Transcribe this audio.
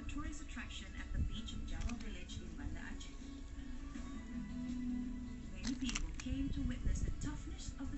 a tourist attraction at the beach of Java village in Banda Aceh. Many people came to witness the toughness of the